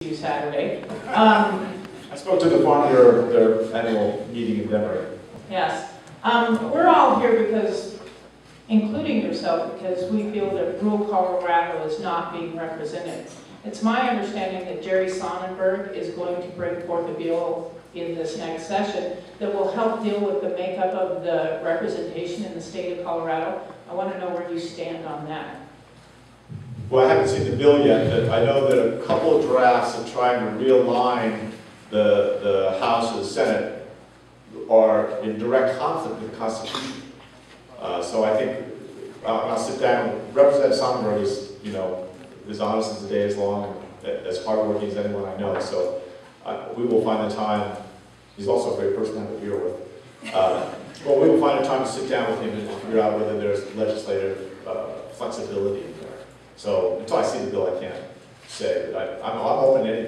Saturday. I spoke to the farm, their annual meeting in Denver. Yes. We're all here because, including yourself, because we feel that rural Colorado is not being represented. It's my understanding that Jerry Sonnenberg is going to bring forth a bill in this next session that will help deal with the makeup of the representation in the state of Colorado. I want to know where you stand on that. Well, I haven't seen the bill yet, but I know that a couple of drafts of trying to realign the House and the Senate are in direct conflict with the Constitution. So I think I'll sit down. Representative Sonnenberg is, as honest as the day is long, and as hardworking as anyone I know. So we will find the time. He's also a great person to have a beer with. Well, we will find a time to sit down with him and figure out whether there's legislative flexibility in there. So until I see the bill, I can't say. But I'm open to any